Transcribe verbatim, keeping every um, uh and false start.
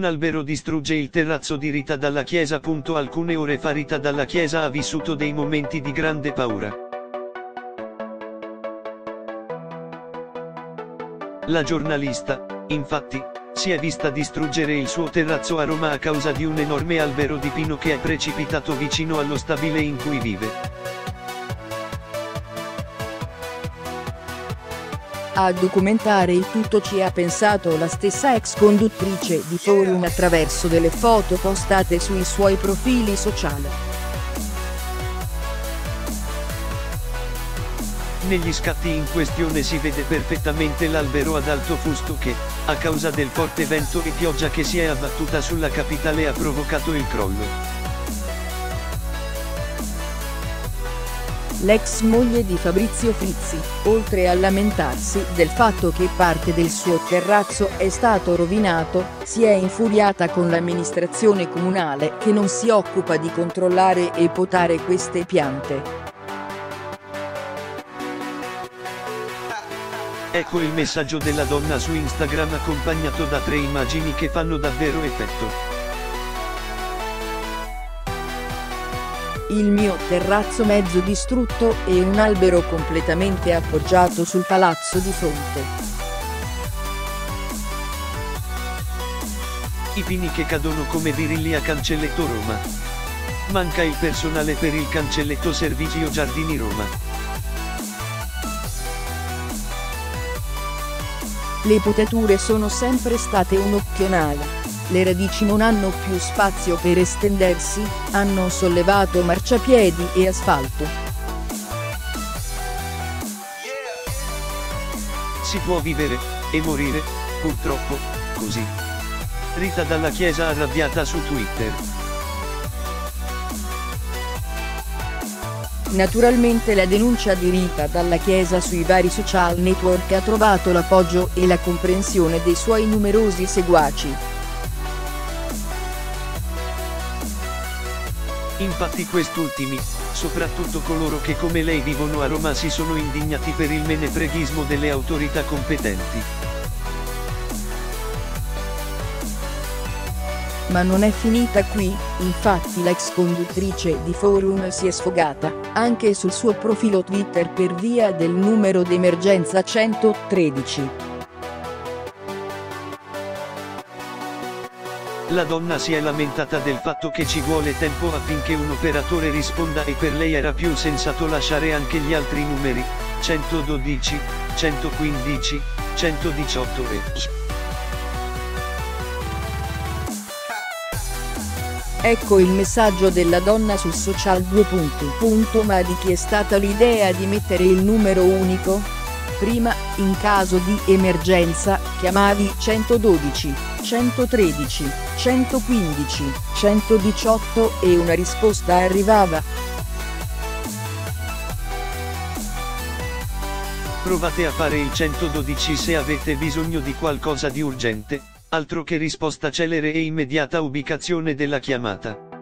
Un albero distrugge il terrazzo di Rita Dalla Chiesa. Alcune ore fa Rita Dalla Chiesa ha vissuto dei momenti di grande paura. La giornalista, infatti, si è vista distruggere il suo terrazzo a Roma a causa di un enorme albero di pino che è precipitato vicino allo stabile in cui vive. A documentare il tutto ci ha pensato la stessa ex conduttrice di Forum attraverso delle foto postate sui suoi profili sociali. Negli scatti in questione si vede perfettamente l'albero ad alto fusto che, a causa del forte vento e pioggia che si è abbattuta sulla capitale, ha provocato il crollo. L'ex moglie di Fabrizio Frizzi, oltre a lamentarsi del fatto che parte del suo terrazzo è stato rovinato, si è infuriata con l'amministrazione comunale che non si occupa di controllare e potare queste piante. Ecco il messaggio della donna su Instagram accompagnato da tre immagini che fanno davvero effetto. Il mio terrazzo mezzo distrutto e un albero completamente appoggiato sul palazzo di fronte. I pini che cadono come birilli a Cancelletto Roma. Manca il personale per il cancelletto Servizio Giardini Roma. Le potature sono sempre state un'opzionale. Le radici non hanno più spazio per estendersi, hanno sollevato marciapiedi e asfalto. Si può vivere, e morire, purtroppo, così. Rita Dalla Chiesa arrabbiata su Twitter. Naturalmente la denuncia di Rita Dalla Chiesa sui vari social network ha trovato l'appoggio e la comprensione dei suoi numerosi seguaci. Infatti quest'ultimi, soprattutto coloro che come lei vivono a Roma, si sono indignati per il menefreghismo delle autorità competenti. Ma non è finita qui, infatti l'ex conduttrice di Forum si è sfogata, anche sul suo profilo Twitter per via del numero d'emergenza centotredici. La donna si è lamentata del fatto che ci vuole tempo affinché un operatore risponda e per lei era più sensato lasciare anche gli altri numeri, centododici, centoquindici, centodiciotto e... Ecco il messaggio della donna sul social due. Ma di chi è stata l'idea di mettere il numero unico? Prima, in caso di emergenza, chiamavi centododici, centotredici, centoquindici, centodiciotto e una risposta arrivava. Provate a fare il centododici se avete bisogno di qualcosa di urgente, altro che risposta celere e immediata ubicazione della chiamata.